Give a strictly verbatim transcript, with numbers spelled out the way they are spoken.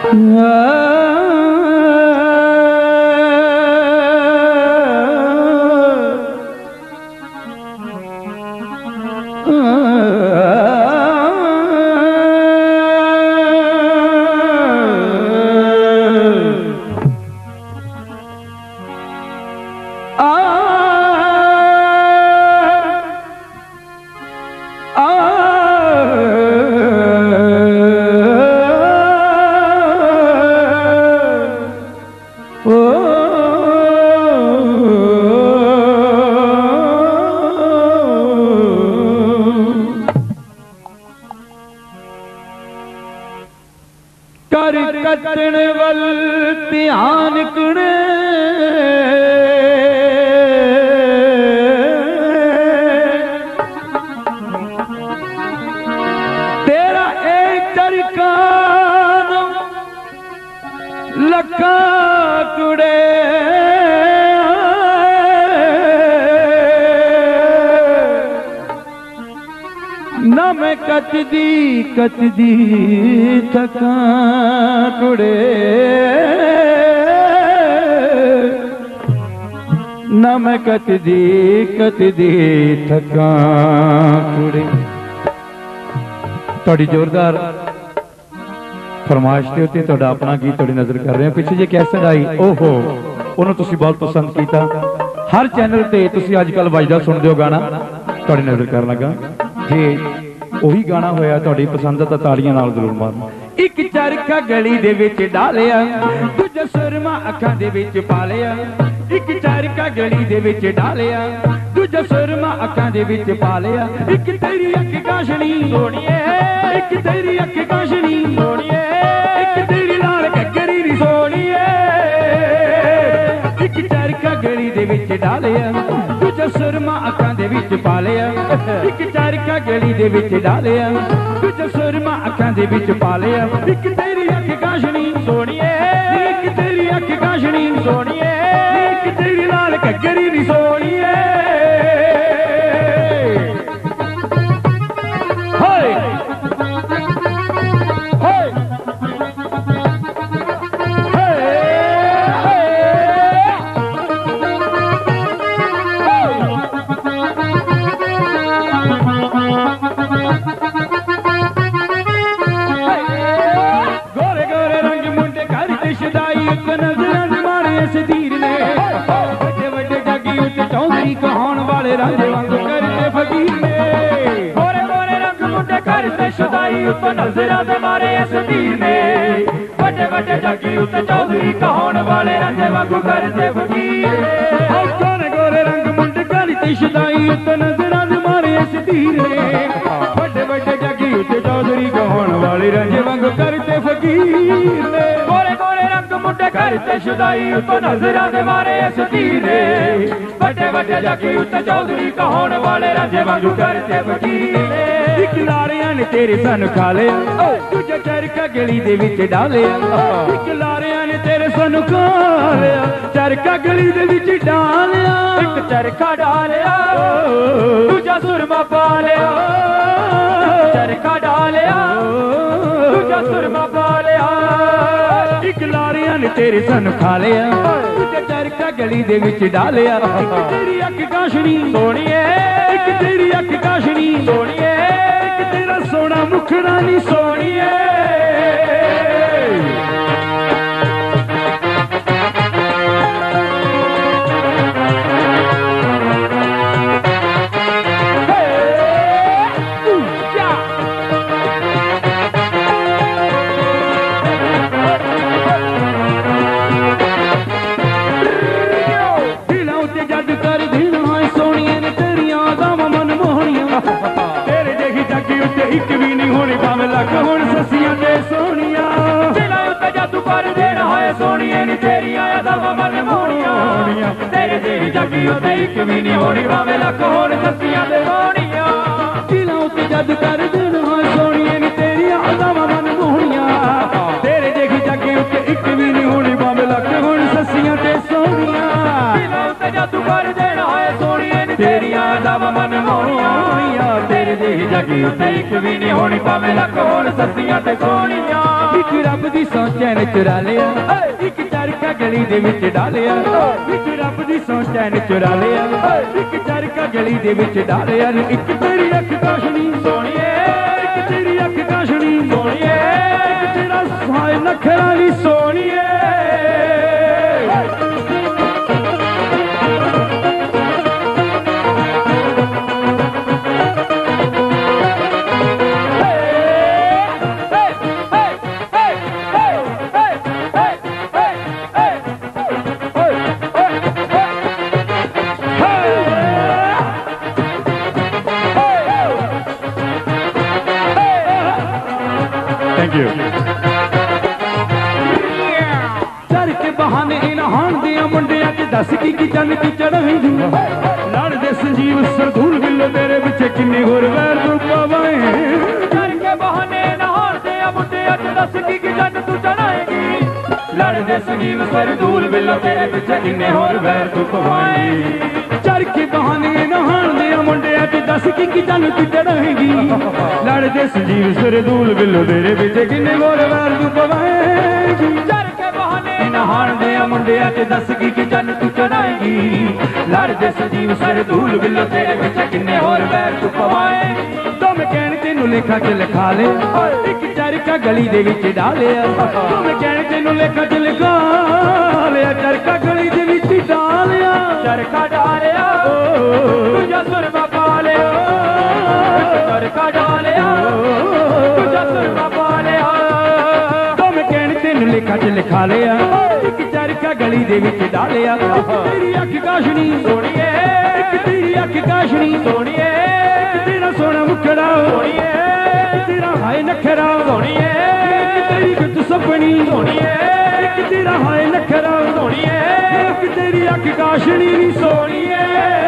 कटण वल ध्यान कुणे तेरा एक तरकान लखा कुड़े न मैं कचदी कचदी थका कुड़े न मैं कचदी कचदी थका कुड़े। थोड़ी जोरदार फरमाइश के उत्ते तुहाडा अपना गीत थोड़ी नजर कर रहे हैं। पिछे जे कैसेट आई ओहो उन्होंने तुसी बहुत पसंद किया। हर चैनल ते तुसी अजकल वजदा सुनदे हो गाना थोड़ी नजर कर लगा जे ਉਹੀ गाना होया ਤੁਹਾਡੀ पसंद ਤਾਂ ਤਾੜੀਆਂ ਨਾਲ ਜ਼ਰੂਰ ਮਾਰਨਾ। ਇੱਕ ਚਰਖਾ ਗਲੀ ਦੇ ਵਿੱਚ ਡਾਲਿਆ ਦੂਜਾ ਸੁਰਮਾ ਅੱਖਾਂ ਦੇ ਵਿੱਚ ਪਾ ਲਿਆ। ਇੱਕ ਚਰਖਾ ਗਲੀ ਦੇ ਵਿੱਚ ਡਾਲਿਆ ਦੂਜਾ ਸੁਰਮਾ ਅੱਖਾਂ ਦੇ ਵਿੱਚ ਪਾ ਲਿਆ। ਇੱਕ ਤੇਰੀ ਅੱਖ ਕਾਸ਼ਣੀ ਸੋਹਣੀਏ ਇੱਕ ਤੇਰੀ ਅੱਖ ਕਾਸ਼ਣੀ ਸੋਹਣੀਏ ਇੱਕ ਤੇਰੀ ਲਾਲ ਘੱਗਰੀ ਦੀ ਸੋਹਣੀਏ। ਇੱਕ ਚਰਖਾ ਗਲੀ ਦੇ ਵਿੱਚ ਡਾਲਿਆ ਦੂਜਾ ਸੁਰਮਾ ਅੱਖਾਂ ਦੇ ਵਿੱਚ ਪਾ ਲਿਆ। ਇੱਕ ਚਰਖਾ ਗਲੀ ਦੇ ਵਿੱਚ डालिया तुझे सुरमा अखां दे विच पा लिया। एक तेरी अख काशनी सोहणीए एक तेरी अख काशनी सोहणीए एक तेरी लाल घग्गरी दी सोहणीए। हाय हाय कहाउण वाले रांझे वांगू करते फकीर ने गोरे गोरे रंग मुंडे करते शुदाई उत्ते नजरां दे मारे इस तीर ने वड्डे वड्डे जगी उत्ते चौधरी कहाउण वाले रांझे वांगू करते फकीर ने गोरे गोरे रंग मुंडे करते शुदाई उत्ते नजरां दे मारे इस तीर ने वड्डे वड्डे जगी उत्ते चौधरी कहाउण वाले रांझे वांगू करते फकीर ने गोरे गोरे रंग मुंडे करते शुदाई उत्ते नजरां दे मारे इस तीर ने वड्डे वड्डे जगी उत्ते चौधरी कहाउण वाले रांझे वांगू करते फकीर ने। इक लारियां ने तेरे सन खा लिया दूजा चरखा गली दे विच डालिया। इक लारियां ने तेरे सन खा लिया चरखा गली दे विच डालिया। एक चरखा डालिया दूजा सुरमा पा लिया चरखा डालिया दूजा सुरमा पा लिया। एक लारियां ने तेरे सन खा लिया दूजा चरखा गली दे विच डालिया। एक तेरी अख काशनी सोहणीए एक तेरी अख काशनी सोहणीए एक तेरा सोहना मुखड़ा नी सोहणीए। एक भी नहीं होनी भावें लख हुण ससियां ते सोहणियां दिलां उत्ते जादू कर देना है सोहणिए नी तेरियां अदावां मन मोहणियां तेरे तेरी जगी उत्ते एक भी नहीं होनी भावें लख हुण ससियां ते सोहणियां दिलां उत्ते जादू कर देना है सोहणिए नी तेरियां अदावां मन मोहणियां तेरे देखी जगी उत्ते एक भी नहीं होनी भावें लख हुण ससियां ते सोहणियां दिलां उत्ते जादू कर देना है सोहणिए नी तेरियां अदावां मन मोहणियां तेरे देखी जगी उत्ते एक भी नहीं होनी भावें लख होण ससियां ते सोहणियां। एक रब दी सौ चैन चुरा लिया एक चरखा गली दे विच डालिया विच रब दी सौ चैन चुरा लिया एक चरखा गली दे विच डालिया एक तेरी अख काशनी सोहणीए एक तेरी अख काशनी सोहणीए एक तेरा साए नखरा नी सोहणीए चर के बहाने इन्हान दिया मुंडिया च दस की की चन की चढ़ाएंगी लड़दे संजीव सरदूल बिल्लो तेरे पिछे किन्ने होर वैर तू पवाए चर के बहाने इन्हान दिया मुंडिया च दस की की चन तू चढ़ाएंगी लड़दे संजीव सरदूल बिल्लो तेरे पिछे किन्ने होर वैर तू पवाए चर के बहाने इन्हान दिया मुंडिया च दस की की चन तू चढ़ाएंगी लड़दे संजीव सरदूल बिल्लो तेरे पिछे किन्ने होर वैर तू पवाएगी चर के बहाने नहाण दे मुंडिया च दस की की चन तू चढ़ाएगी लड़दे संजीव सरदूल बिल्लो तेरे विच किन्ने होर वैर तू पवाए तुम कहण तेनू लेखा च लिखा ले एक चरखा गली दे विच डालिया तुम कहण तेनू लेखा च लिखा लिया चरखा गली दे विच डालिया चरखा डालिया तुझा सुरमा पा लिया चरखा डालिया तुझा सुरमा पा लिया तुम कहण तेनू लेखा च लिखा लिया एक चरखा गली दे विच डालिया तेरी अख काशनी सोहणीए एक तेरी अख काशनी सोहणीए तेरा सोहना मुखड़ा सोहणीए तेरा हाय नखरा सोहणीए तेरी गुत सपनी सोहणीए एक तेरा हाय नखरा सोहणीए एक तेरी अख काशनी सोहणीए